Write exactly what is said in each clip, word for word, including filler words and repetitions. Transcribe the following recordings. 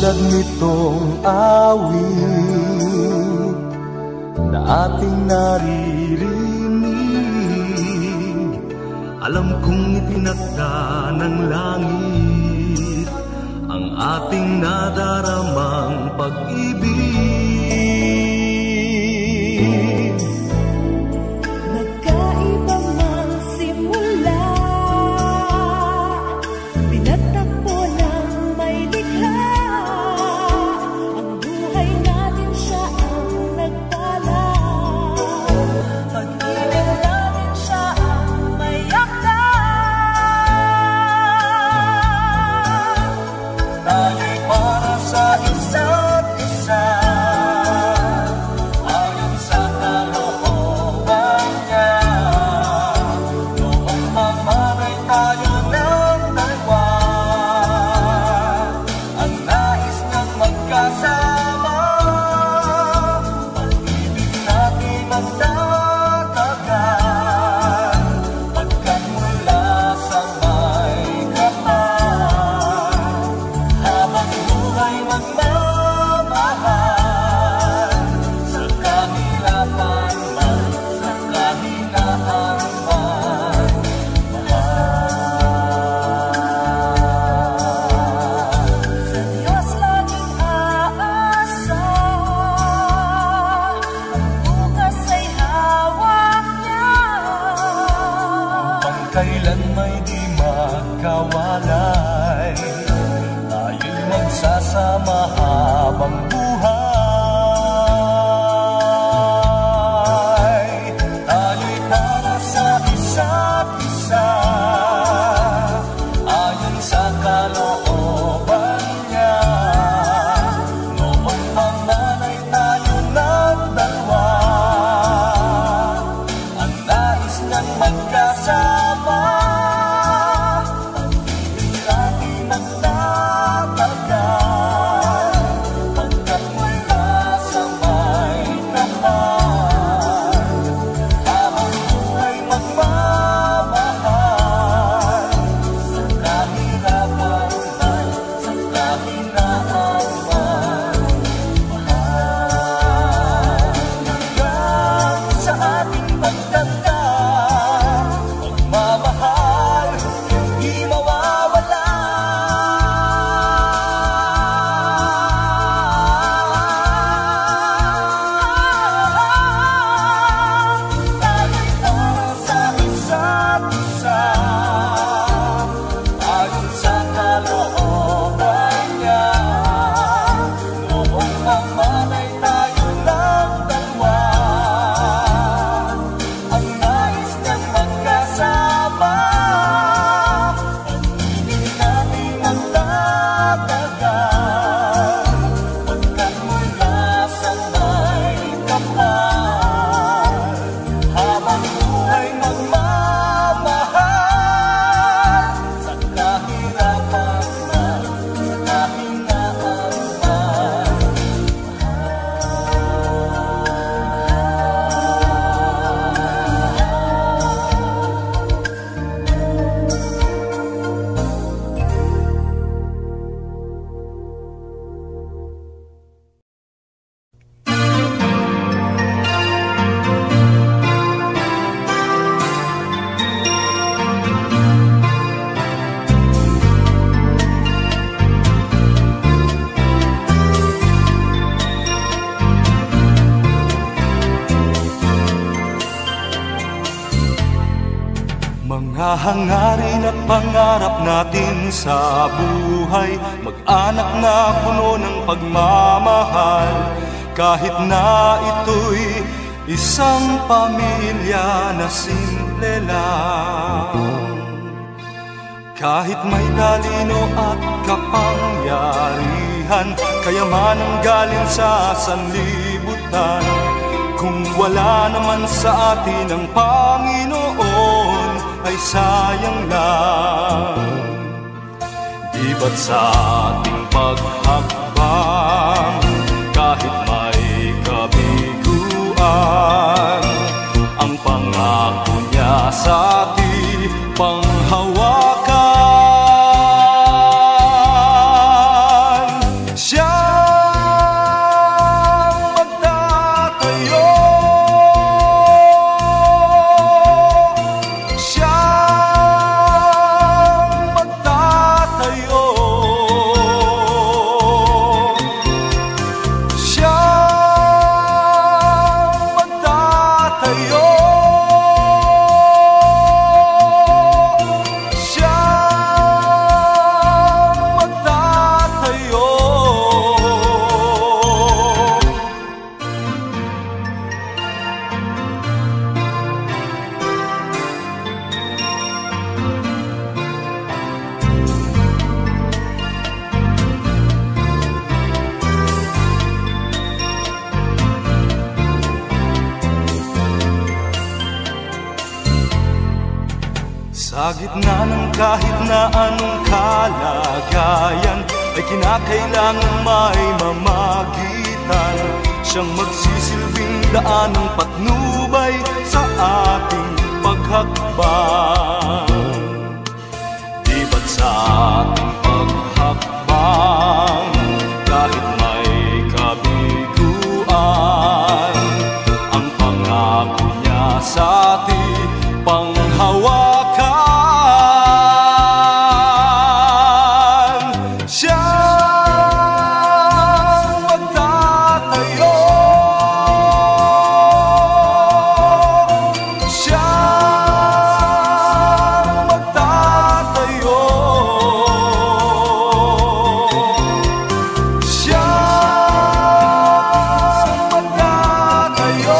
Tulad nitong awit na ating naririnig, alam kong itinakda ng langit ang ating nadaramang pag-ibig. Magkaiba mang simula, pinagtakpo ng may likha. Ang buhay natin siya ang nagpala, pag-ibig natin siya ang may yakda. Tayo'y para sa isa't isa, ayon sa kalooban niya. Noong mamalay tayo ng dalawa, ang nais niyang magkasama. Pag-ibig natin magtatagal, pagkat mula sa may kapal, habang buhay magmamahal, sa kahirapan man, sa kahinaan man, Sa Diyos laging aasa, ang bukas ay hawak niya. pagkailan may di magkawalay, tayo'y magsasama habang buhay. Tayo'y para sa isa't isa, ayon sa kalooban niya. Noong mamalay tayo ng dalawa, ang nais niyang magkasama. Pag-ibig natin magtatagal, pagkat mula sa may kapal, habang buhay magmamahal, sa kahirapan man, sa kahinaan man, hanggang sa ating pagtanda, pagmamahal di mawawala. Tayo'y para sa isa't isa, ayon sa kalooban niya. Noong mamalay tayo ng dalawa, ang nais niyang magkasama. Pag-ibig natin magtatagal, pagkat mula sa may kapal, habang buhay magmamahal, sa kahirapan man, sa kahinaan man. Mga hangarin at pangarap natin sa buhay, mag-anak na puno ng pagmamahal. Kahit na ito'y isang pamilya na simple lang, kahit may talino at kapangyarihan, kayamanang galing sa sanlibutan, kung wala naman sa atin ang Panginoon, ay sayang lang. Di ba't sa ating paghakbang, kahit may kabiguan, ang pangako niya sa ating panghawakan. Siya gitna ng kahit na anong kalagayan ay kinakailangang may mamagitan, siyang magsisilbing daan ng patnubay sa ating paghakbang. Di ba't sa ating paghakbang kahit may kabiguan, ang pangako niya sa ating panghawakan, siyang magtatayo, siyang magtatayo, siyang magtatayo.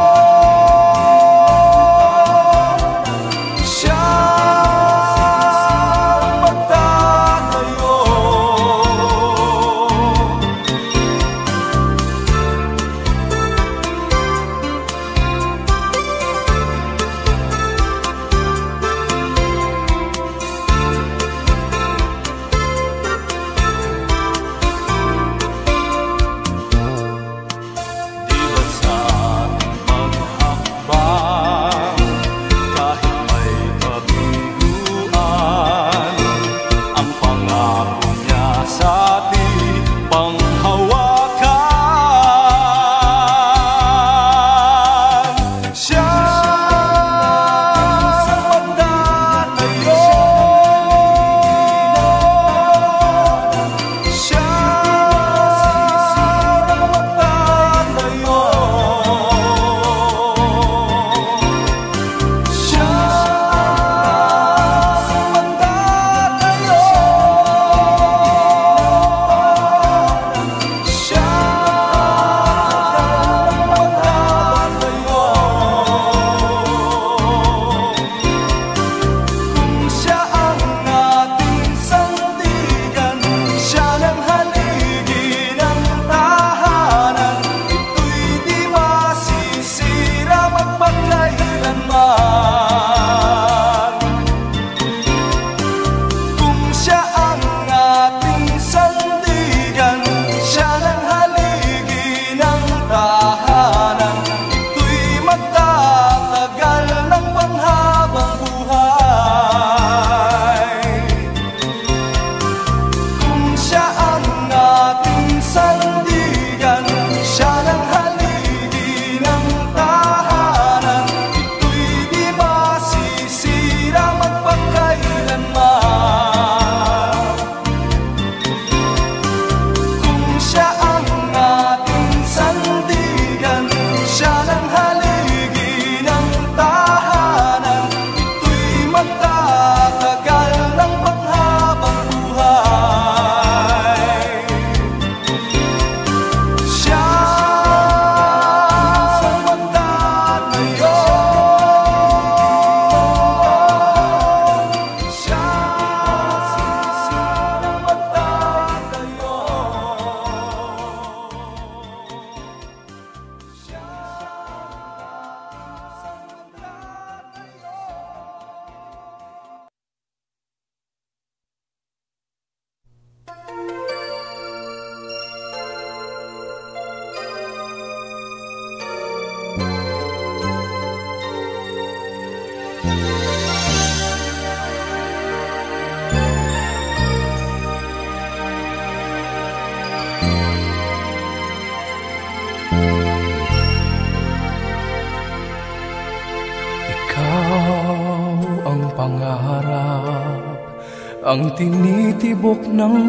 Ang tinitibok ng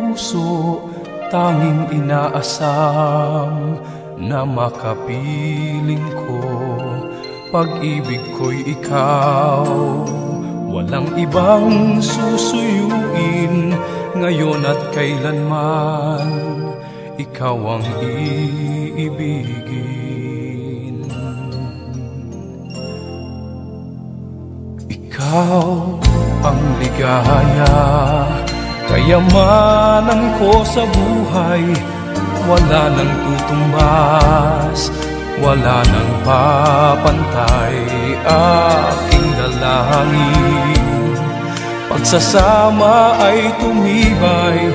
puso, tanging inaasam na makapiling ko. Pag-ibig ko'y ikaw, walang ibang susuyuin, ngayon at kailanman, ikaw ang iibigin. Ikaw ang ligaya, kayamanan ko sa buhay, wala nang tutumbas, wala nang papantay, aking dalangin. pagsasama ay tumibay,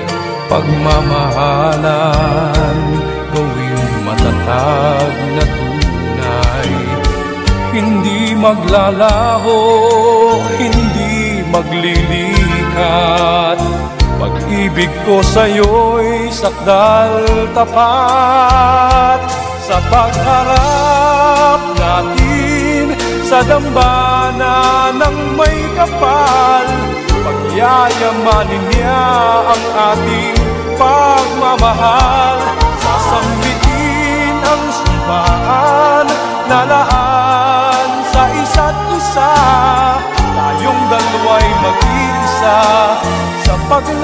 pagmamahalan gawing matatag na tunay. Hindi maglalaho, hindi maglilikat, pag-ibig ko sa'yo'y sakdal tapat. Sa pagharap natin sa dambana ng may kapal, pagyayamanin niya ang ating pagmamahal. Sasambitin ang sumpaan na laan sa isa't isa, tayong dalawa'y mag-iisa sa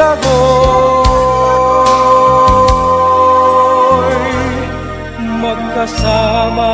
paglago'y magkasama.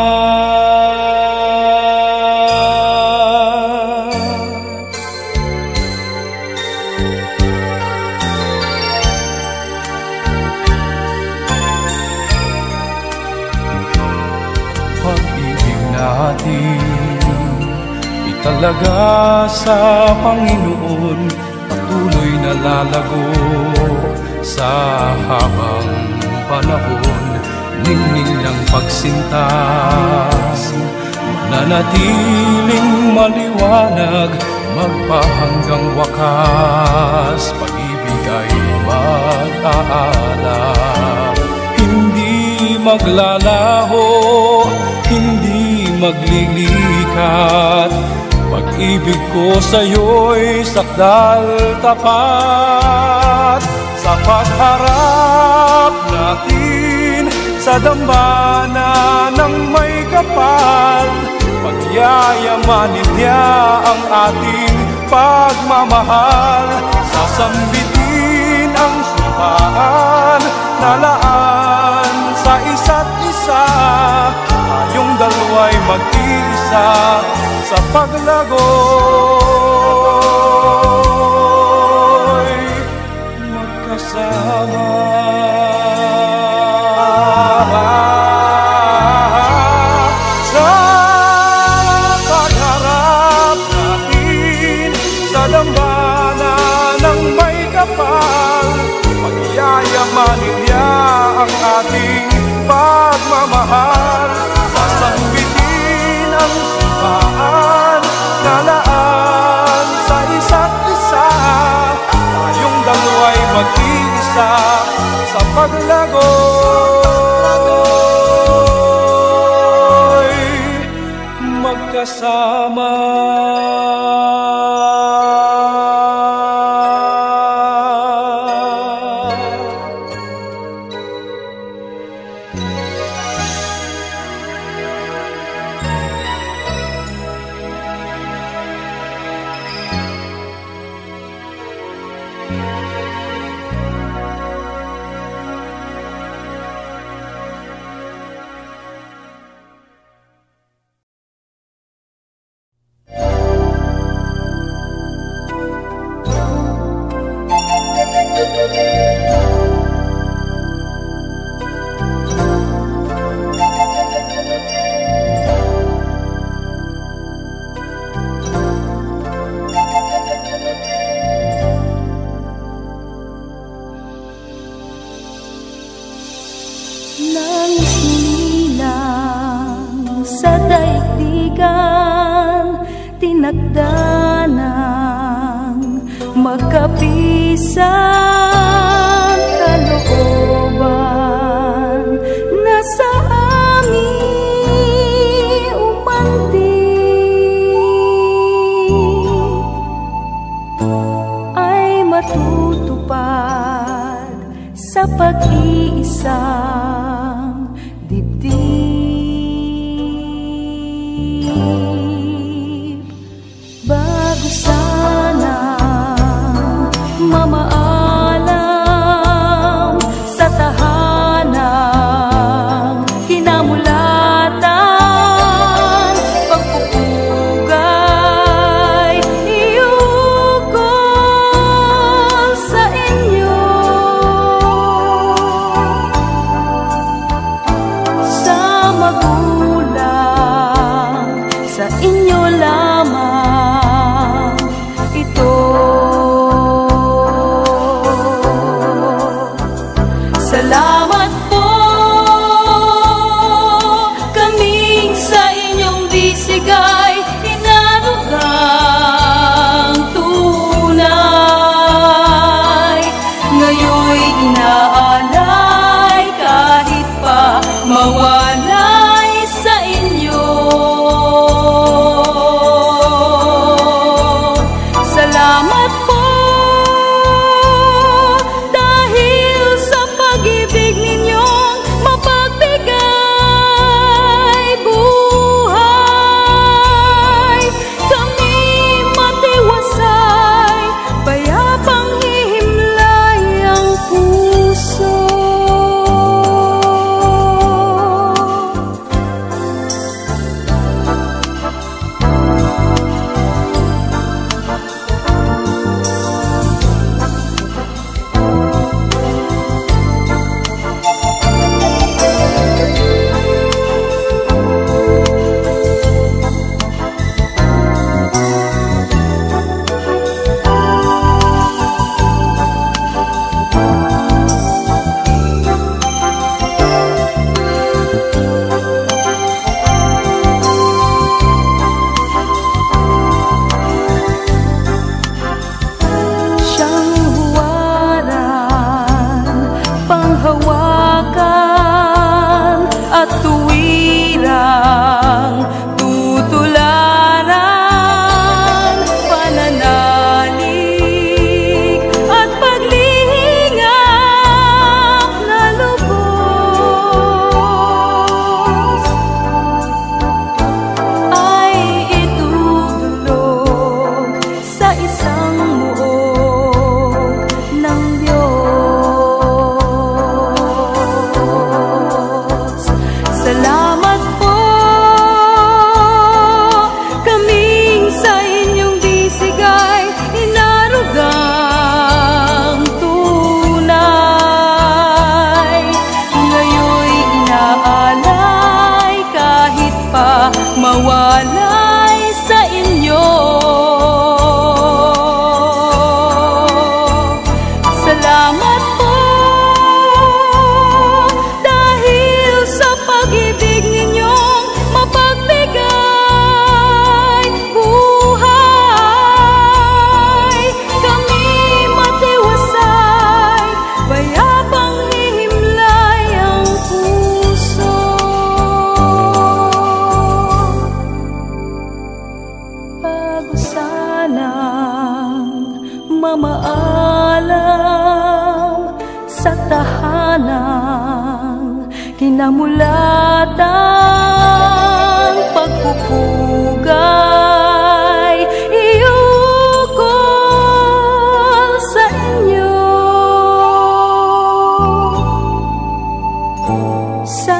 Pag-ibig natin italaga sa Panginoon, patuloy na lalago sa habang panahon. Ningning ng pagsintas, mananatiling maliwanag, magpahanggang wakas, pag-ibig ay mag-aalab. Hindi maglalaho, hindi maglilikat, pag-ibig ko sa'yo'y sakdal tapat. Sa pagharap natin sa dambana ng may kapal, pagyayamanin niya ang ating pagmamahal. Sasambitin ang sumpaan na laan sa isa't isa, tayong dalawa'y mag-iisa sa paglago'y magkasama. Sa pagharap natin sa dambana ng may kapal, pagyayamanin niya ang ating pagmamahal. Sasambitin ang sumpaan na laan sa isa't isa, tayong dalawa'y mag-iisa sa paglago'y magkasama. Tinagdanang magkapisang kalooban na sa amin umantig ay matutupad sa pag-iisang dibdib. Bago sana mamaalam sa tahanang kinamulatan, pagpupugay iukol sa inyo. Salamat po kaming sa inyong bisigay, inarugang tunay. Ngayon'y inaalay kahit pa mawalay sa inyo. Salamat po dahil sa pag-ibig ninyong mapagbigay buhay. Kami matiwasay, payapang hihimlay ang puso. Siyang huwaran, panghawakan at tuwirang tutularan, pananalig at paglihingap na lubos ay itutulog sa isang muog ng Diyos. Salamat po kaming sa inyong bisigay, inarugang tunay. Ngayon'y inaalay kahit pa mawalay sa inyo. Salamat po dahil sa pag-ibig ninyong mapagbigay buhay. Kami matiwasay, payapang hihimlay ang puso. Bago sanang mamaalam sa tahanang kinamulatan, pagpupugay iukol sa inyo. Sa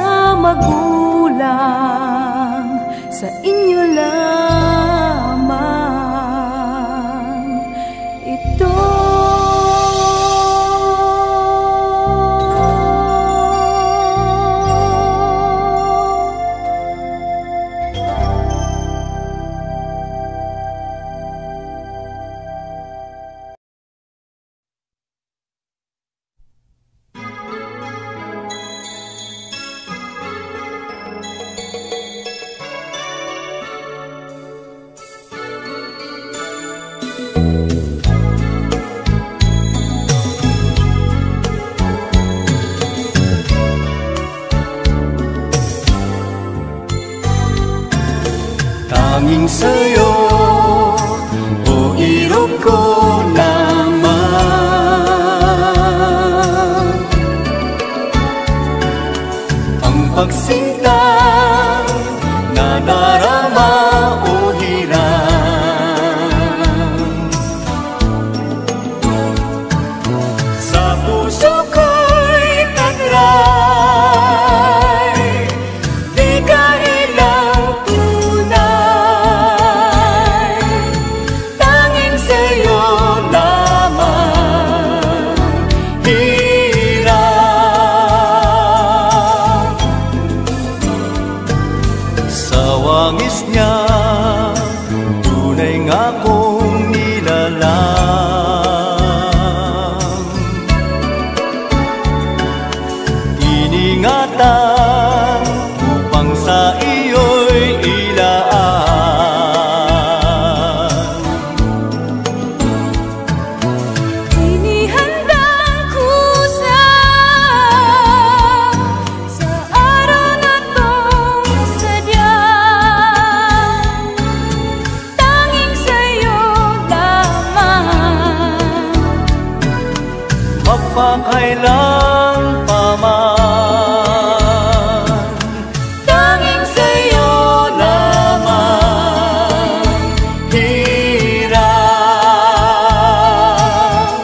magulang, sa inyo lamang ito. Tanging sa'yo, o irog ko naman, ang pagsinta na narama o hiram. Sa puso ko'y tagray, di ka ilang tunay. Tanging sa'yo lamang hiram. ingatan upang sa iyo'y ilaan. Inihandang kusa sa araw na tong sadya, tanging sa'yo lamang magpakailan pa man, tanging sa'yo lamang hirap.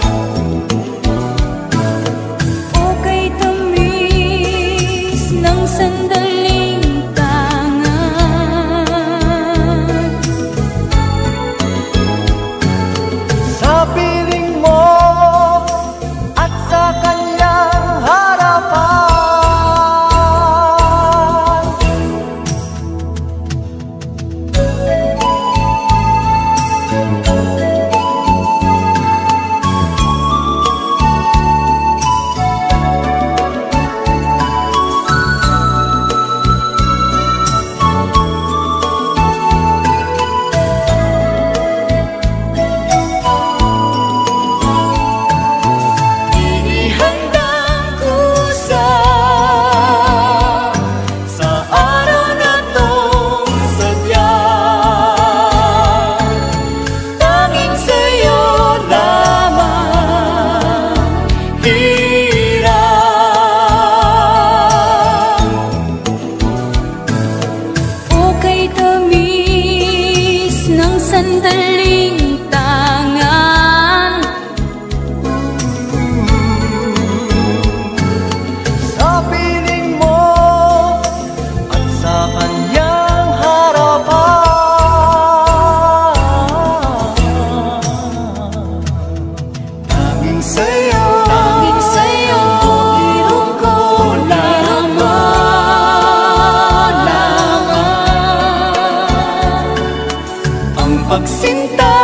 o kay tamis ng sandaling tangan. Sa piling mo at sa kanyang harapan, Inihandang kusa sa araw na tong sadya, tanging sa'yo lamang hirap. o kay tamis ng sandaling tangan. Sa piling mo at sa kanyang harapan, tanging sa'yo, Tanging sa'yo hirong ko lamang, ang pagsinta,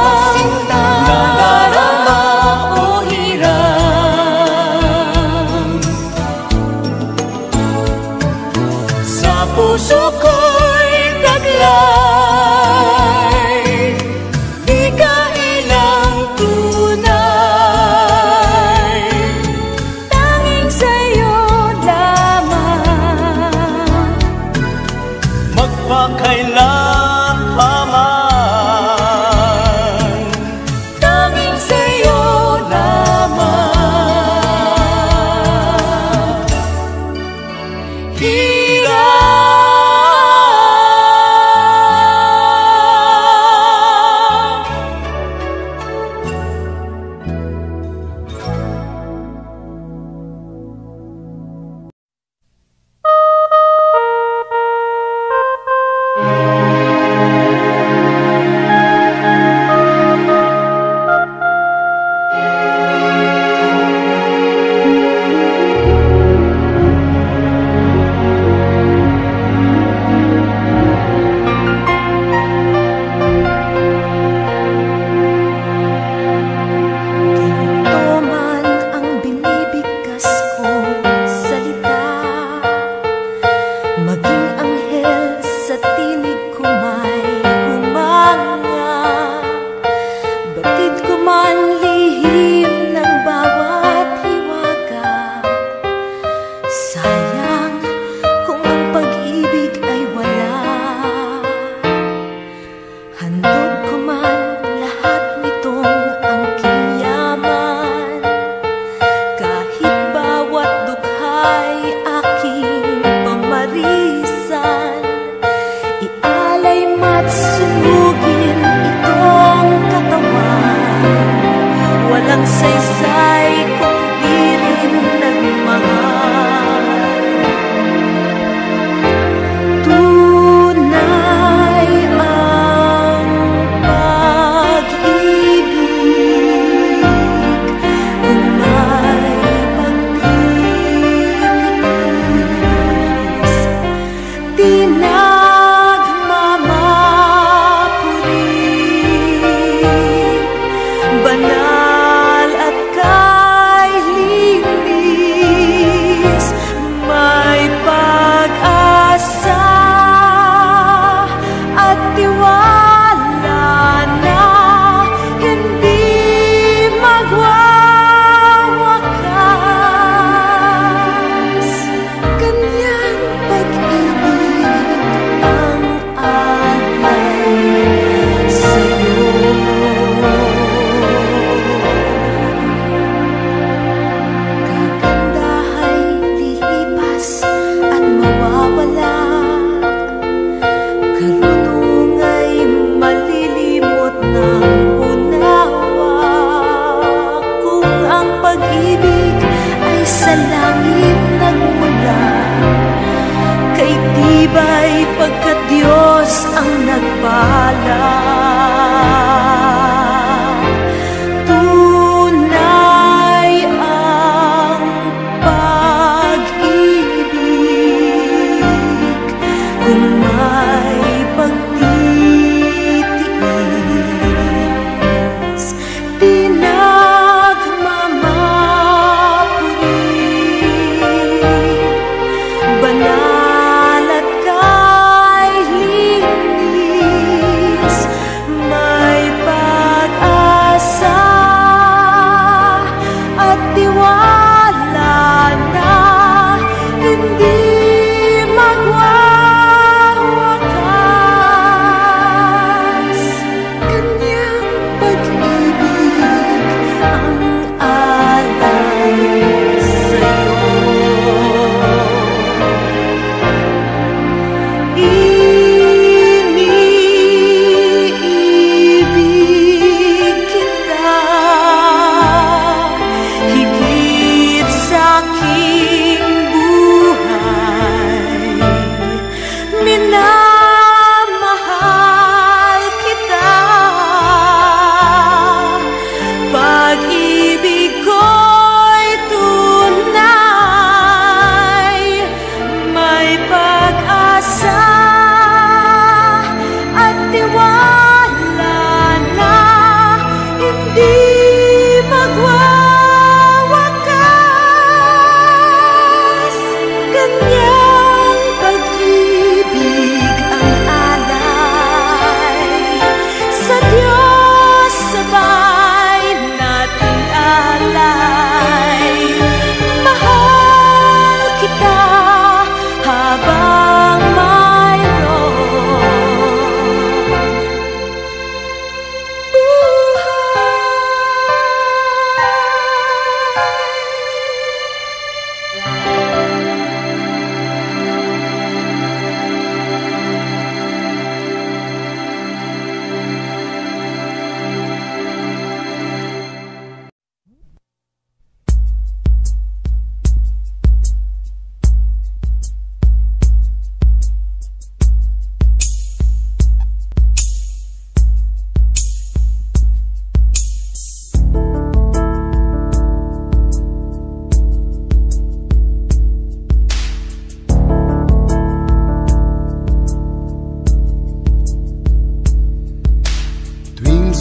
nadarama o hiram. Sa puso ko'y taglay, di ka ilang tunay, tanging sa'yo lamang magpakailan pa man, tanging sa'yo lamang hirap.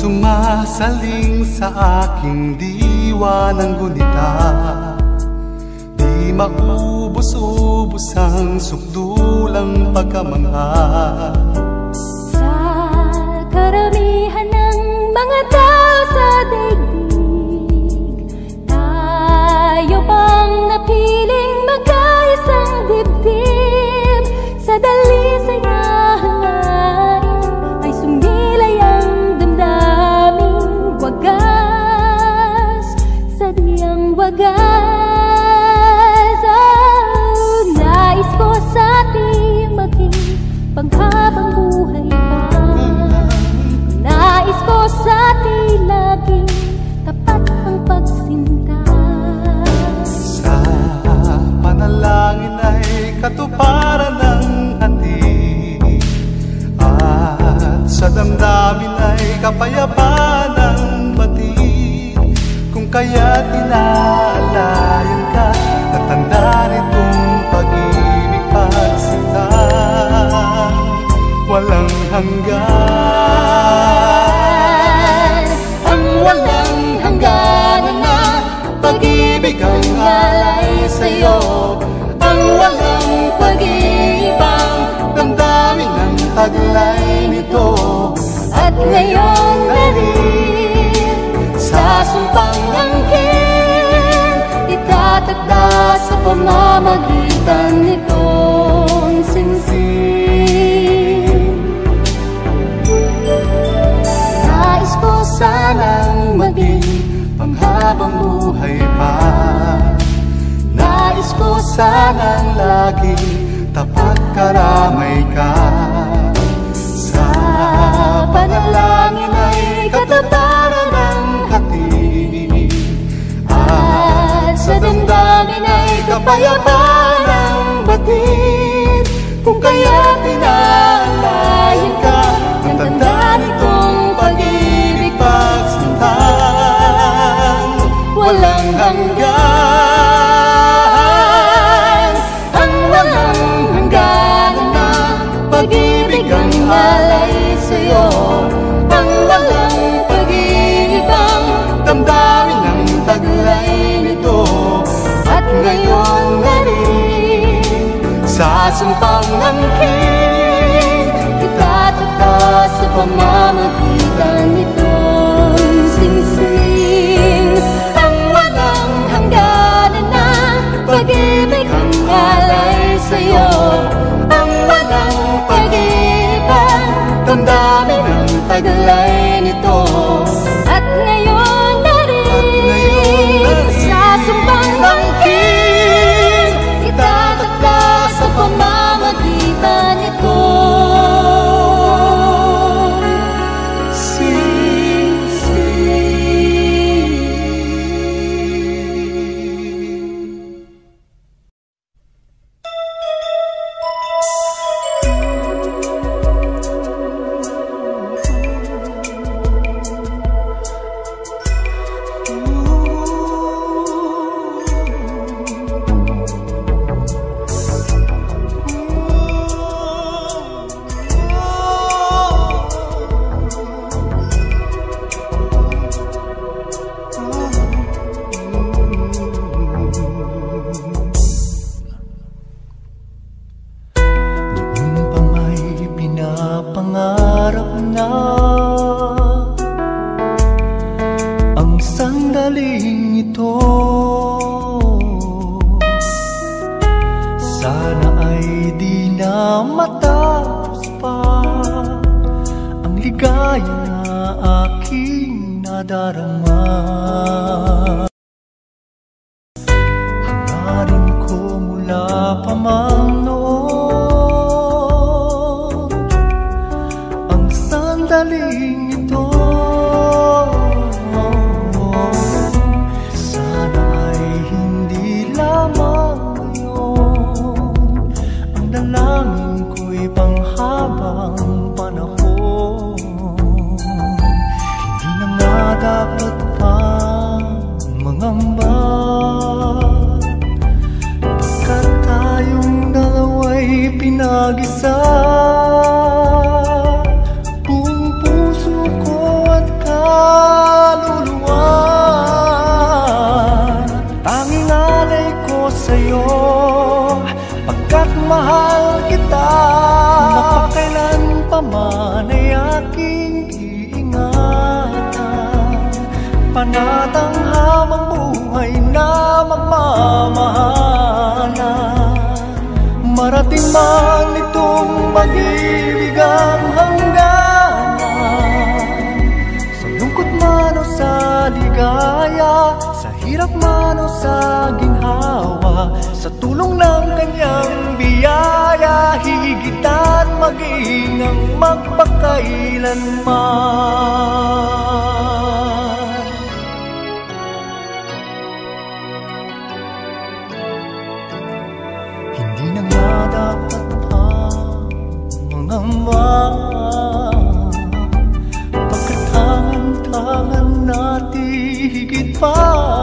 Sumasaling sa aking diwa ng gunita, di maubos-ubos ang sukdulang pagkamangha. Sa karamihan ng mga tao sa daigdig, tayo bang napiling magkaisang dibdib? Sa dalisay na hangarin ay sumilay ang damdaming wagas, sadyang wagas. Oh, nais ko sa ating maging panghabang buhay pa. Nais ko sa ating laging tapat ang pagsinta. Sa panalangin ay katuparan ng hati, at sa damdamin ay kapayapaan ng batid. Kung kaya't inaalayan ka, tatanda nitong pag-ibig pagsintang walang hanggan. Ang walang hangganan na pag-ibig ang alay sa'yo, ang walang pag-iibang damdamin ang taglay nito. At ngayon na rin sa sumpang angkin, itatakda sa pamamagitan nitong singsing. Nais ko sanang maging panghabang buhay pa. Nais ko sanang laging tapat karamay ka. Sa panalangin ay katuparan ng hati, at sa damdamin ay kapayapaan ng batid. Kung kaya't inaalayan ka, ang tanda nitong pag-ibig pagsintang walang hanggan. Ang walang hangganan na pag-ibig ang alay sa'yo, ang walang pag-iibang damdamin ang taglay nito. At ngayon na rin sa sumpang angkin, itatakda sa pamamagitan nitong singsing. Ang walang hangganan na pag-ibig ang alay sa'yo, ang walang pag-iibang damdamin ang taglay nito. At ngayon na rin sa sumpang angkin, itatakda sa pamamagitan nito. Pinag-isa, buong puso ko at ka sa'yo, pagkat mahal kita. Napakailan pa man ay aking iingatan, panatang habang buhay na magmamahalan. Marating man itong pag-ibig ang hangganan, sa lungkot man o sa ligaya, sa hirap man o sa ginhawa, sa tulong ng kanyang biyaya, higit at mag-ingang magpakailanman. Hindi na nga dapat ang mangamba, pagkatangan-tangan natin higit pa.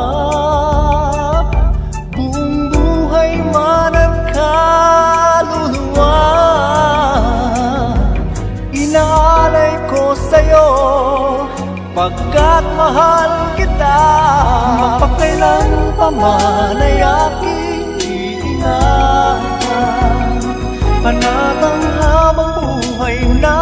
Buong buhay man at kaluluwa, inaalay ko sa'yo, pagkat mahal kita. Mapakailan pa man ay aking iingatan, panatang habang buhay na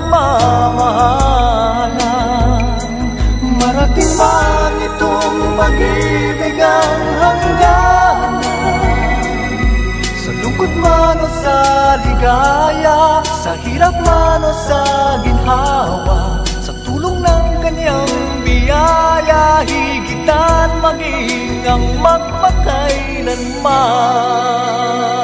magmamahalan. Marating man itong pag-ibig ang hangganan, sa lungkot man o sa ligaya, sa hirap man o sa ginhawa, sa tulong ng kanyang biyaya, higit at mag-ingang magpakailanman.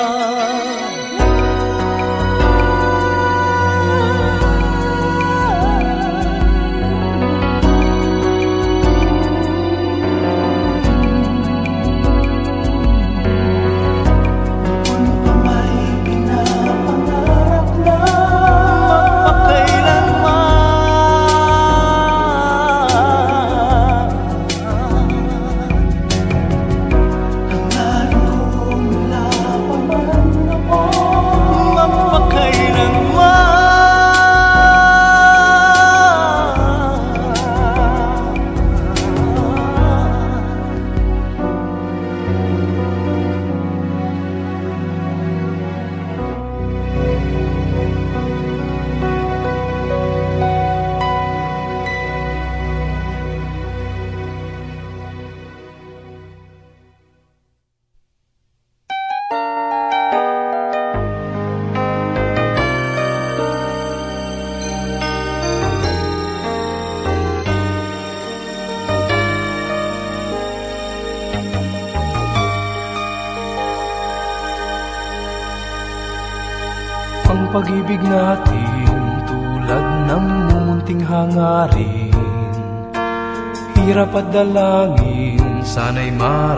Pag-ibig natin tulad ng mumunting hangarin, hirap at dalangin sana'y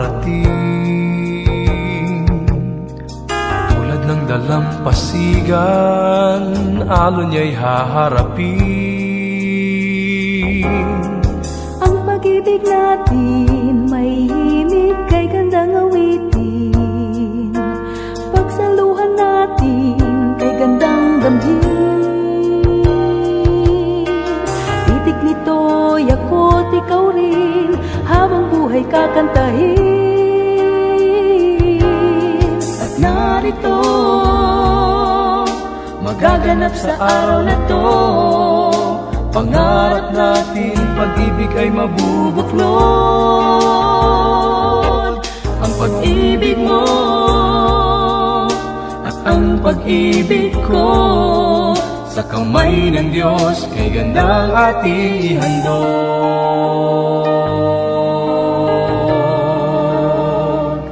marating. Tulad ng dalampasigan, alon niya'y haharapin. Ang pag-ibig natin may himig kay gandang awitin, pagsaluhan natin kay gandang damhin. Titik nito'y ako't ikaw rin, habang buhay kakantahin. At narito, magaganap sa araw na to, pangarap natin pag-ibig ay mabubuklod. Ang pag-ibig mo ang pag-ibig ko, sa kamay ng Diyos kay gandang ating ihandog.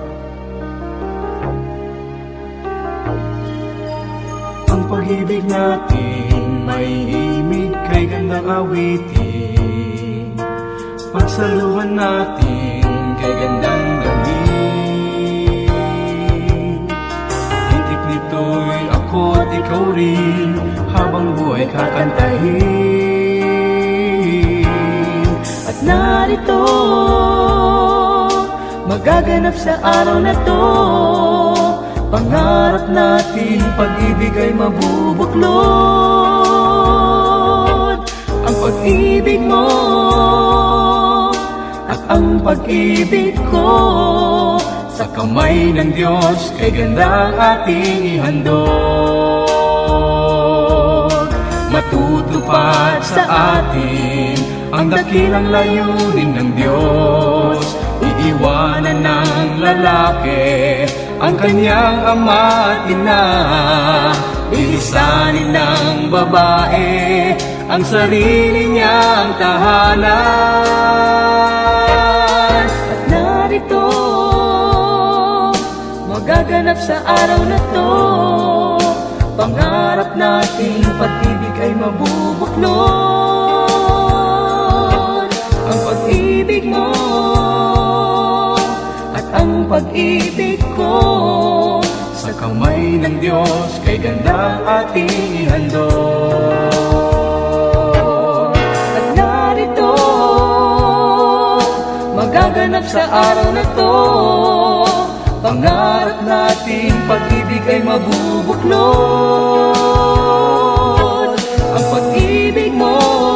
Ang pag-ibig natin may himig kay gandang awitin, pagsaluhan natin kay gandang damhin. Nito'y ako't ikaw rin, habang buhay kakantahin. At narito, magaganap sa araw na to, pangarap natin pag-ibig ay mabubuklod. Ang pag-ibig mo at ang pag-ibig ko, sa kamay ng Diyos, kay gandang ating ihandog. Matutupad sa atin ang dakilang layunin ng Diyos. Iiwanan ng lalaki ang kanyang ama at ina, iisanin ng babae ang sarili niyang tahanan. At narito, magaganap sa araw na to, pangarap nating pag-ibig ay mabubuklod. Ang pag-ibig mo at ang pag-ibig ko, sa kamay ng Diyos, kay gandang ating ihandog. at narito, magaganap sa araw na to, Pangarap nating pag-ibig ay mabubuklod. ang pag-ibig mo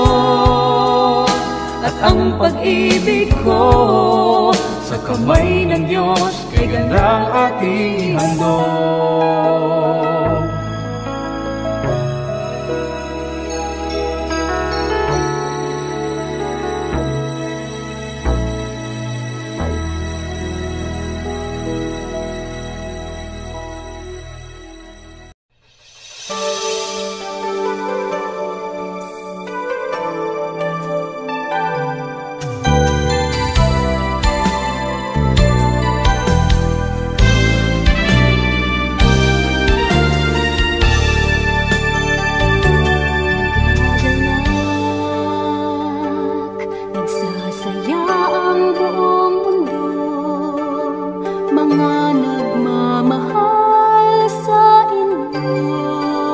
at ang pag-ibig ko, Sa kamay ng Diyos, kay gandang ating ihandog. nagsasaya ang buong mundo, mga nagmamahal sa inyo.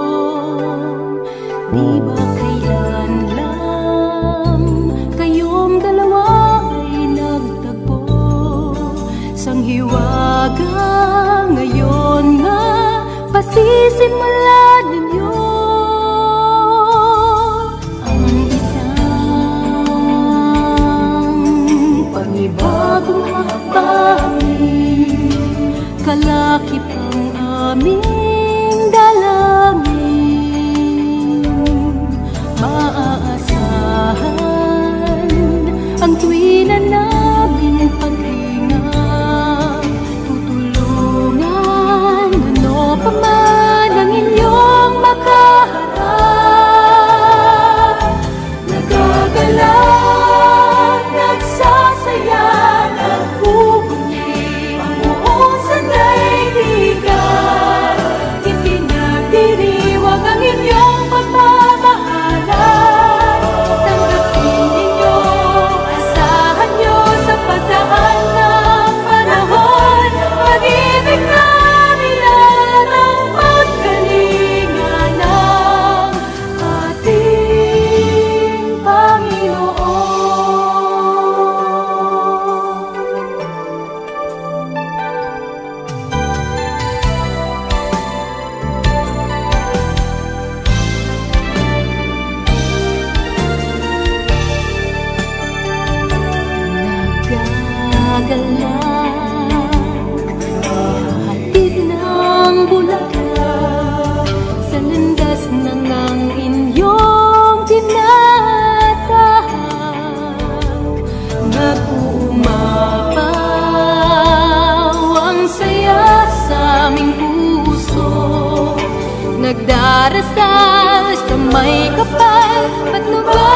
Di ba kailan lang kayong dalawa ay nagtagpo? Sanghiwaga ngayon nga pasisimula ninyo ang isang panibagong hakbangin, kalakip ang aming dalangin. Maaasahan ang tuwi na namin pag-ingat, tutulungan ano pa man ang inyong makaharap. Nagagalak, nagsasaya, nagbubunyi ang buong sandaigdigan. Itinagdiriwang ang inyong pagmamahalan. Tanggapin ninyo, asahan nyo sa pagdaan ng panahon. Pag-ibig namin at ang pagkalinga ng ating Nagagalak, hahatid ng bulaklak sa landas ng ang inyong tinatahak. Nag-uumapaw ang saya sa aming puso, nagdarasal sa may kapal, patnubayan